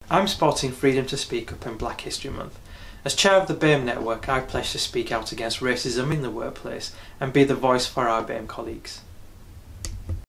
I'm supporting freedom to speak up in Black History Month. As chair of the BAME network, I pledge to speak out against racism in the workplace and be the voice for our BAME colleagues.